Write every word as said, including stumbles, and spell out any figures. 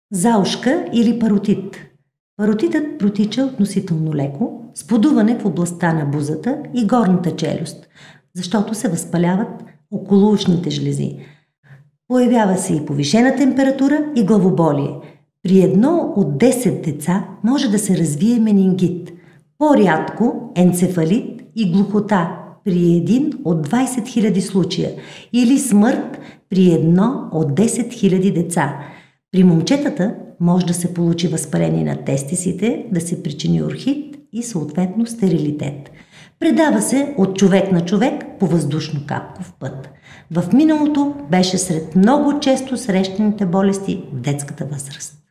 Заушка или паротит. Паротитът протича относително леко, с подуване в областта на бузата и горната челюст, защото се възпаляват околоушните жлези. Появява се и повишена температура и главоболие. При едно от десет деца може да се развие менингит, по-рядко енцефалит и глухота при един от двайсет хиляди случая или смърт при едно от десет хиляди деца. При момчетата може да се получи възпаление на тестисите, да се причини орхит и съответно стерилитет. Предава се от човек на човек по въздушно-капков път. В миналото беше сред много често срещаните болести в детската възраст.